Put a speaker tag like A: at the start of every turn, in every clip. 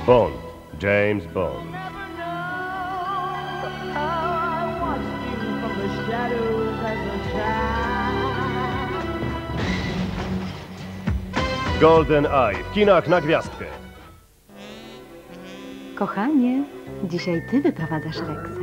A: Bond. James Bond. Golden Eye w kinach na gwiazdkę.
B: Kochanie, dzisiaj ty wyprowadzasz Rexa.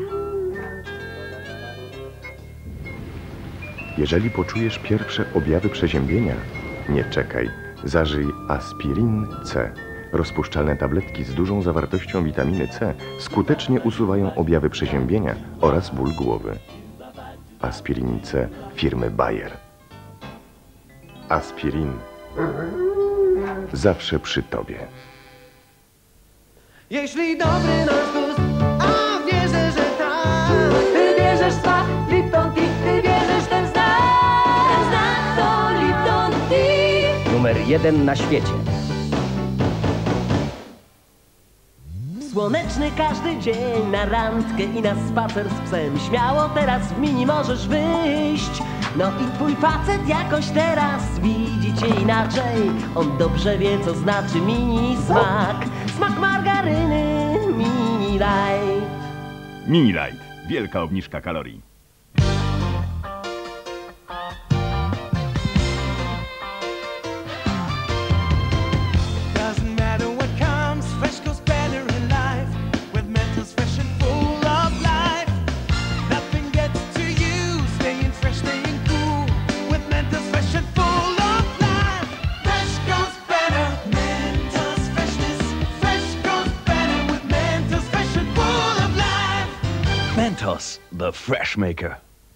C: Jeżeli poczujesz pierwsze objawy przeziębienia, nie czekaj. Zażyj Aspirin C. Rozpuszczalne tabletki z dużą zawartością witaminy C skutecznie usuwają objawy przeziębienia oraz ból głowy. Aspirin C firmy Bayer. Aspirin. Zawsze przy tobie.
D: Jeśli dobry nasz gust, a wierzę, że tak. Ty wierzysz w smak Lipton Tea, ty wierzysz w ten znak to Lipton Tea.
E: Numer 1 na świecie.
D: Słoneczny każdy dzień na randkę i na spacer z psem. Śmiało teraz w mini możesz wyjść. No i twój facet jakoś teraz widzi cię inaczej. On dobrze wie, co znaczy mini smak. Smak margaryny Mini Light.
F: Mini Light. Wielka obniżka kalorii. Mentos, the fresh maker.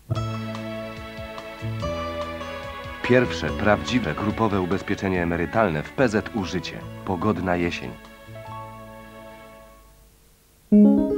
G: Pierwsze prawdziwe grupowe ubezpieczenie emerytalne w PZU Życie. Pogodna jesień.